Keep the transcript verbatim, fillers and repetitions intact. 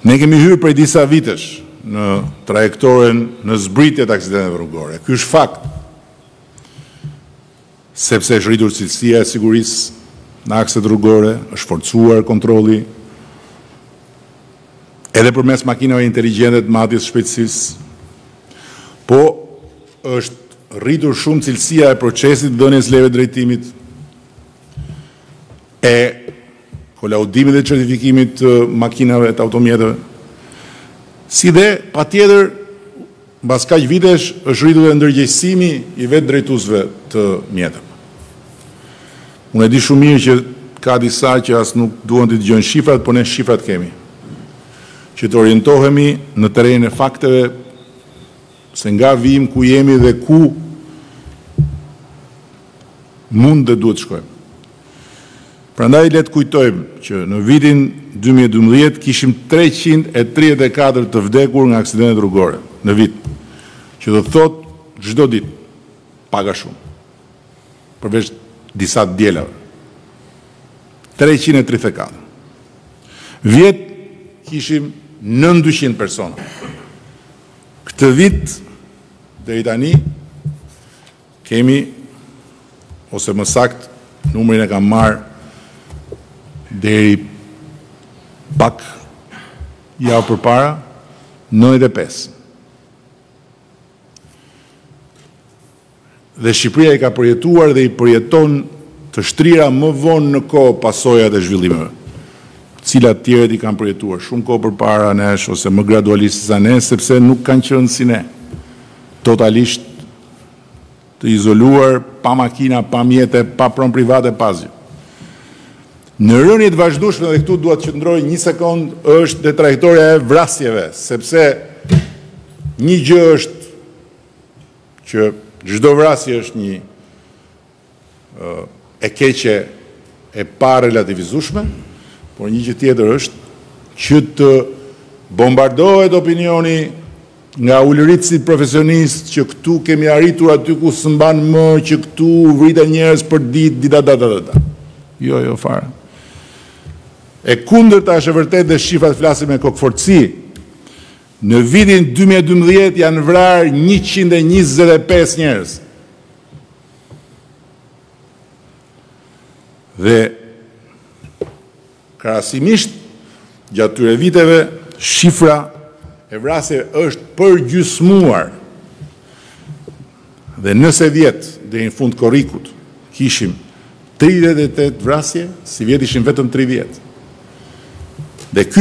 Ne kemi hyrë prej disa vitesh në trajektoren në zbritjet aksidenteve rrugore. Ky është fakt, sepse është rritur cilësia e sigurisë në akset rrugore, është forcuar kontrolli, edhe përmes makinave inteligjente të madjes shpejtësisë, po është rritur shumë cilësia e procesit të dhënies leve drejtimit, e kolaudimit dhe certifikimit të makinave të automjeteve, si dhe pa tjetër, mbas kaq vitesh, është rritur dhe ndërgjegjësimi i vetë drejtuesve të mjeteve. Unë e di shumë mirë që ka disa që as nuk duan të dëgjojnë shifrat, por ne shifrat kemi. Që të orientohemi në terrenin e fakteve, se nga vim ku jemi dhe ku mund dhe duhet shkojmë. Prandaj le të kujtojmë që në vitin dy mijë e dymbëdhjetë kishim treqind e tridhjetë e katër të vdekur nga aksidentet rrugore në vit, që do të thotë çdo ditë pak a shumë, përveç disa dielave. treqind e tridhjetë e katër. Vjet kishim nëntëqind persona. Këtë vit deri tani kemi, ose më sakt, numrin e kam marrë deri pak javë përpara, nëntëdhjetë e pesë. Dhe Shqipëria i ka përjetuar dhe i përjeton të shtrira më vonë në kohë pasojat e zhvillimeve, cilat tjerët i kanë përjetuar shumë kohë përpara nesh ose më gradualisht se ne, sepse nuk kanë qenë si ne, totalisht të izoluar, pa makina, pa mjete, pa pronë private, pa asgjë. Në rënjet vazhdueshme, dhe këtu duhet të qëndroj një sekond, është dhe trajektoria e vrasjeve, sepse një gjë është që çdo vrasje është një uh, e keqe e pa relativizueshme, por një gjë tjetër është që të bombardohet opinioni nga ulëritësit profesionist që këtu kemi arritur aty ku së mban më, që këtu vriten njerëz për ditë, dita, data, data. Jo, jo, fare. E kundërta është e vërtet dhe shifrat flasin me kokëfortësi. Në vitin dy mijë e dymbëdhjetë janë vrarë njëqind e njëzet e pesë njerëz. Dhe krahasimisht gjatë tyre viteve shifra e vrasjeve është përgjysmuar. Dhe nëse vjet deri në fund korrikut kishim tridhjetë e tetë vrasje, si vjet ishim vetëm tridhjetë. Dhe ky